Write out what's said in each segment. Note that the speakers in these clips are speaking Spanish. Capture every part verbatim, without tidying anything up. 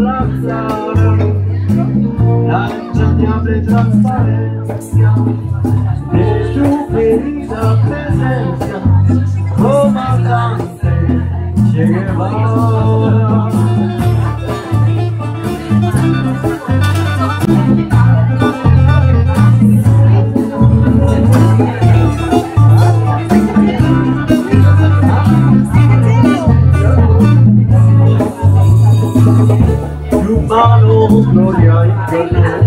la clara, la entrañable transparencia de su querida presencia, comandante Che Guevara. Humano, gloria y perdón,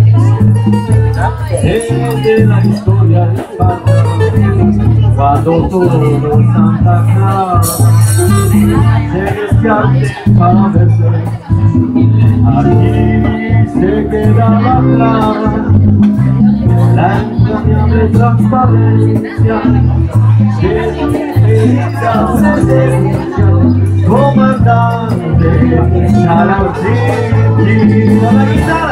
es de la historia de España, cuando todo Santa Clara se descargue para verse, aquí se queda la clara, la entrañable transparencia de su querida presencia, comandante Charanchín, la guitarra.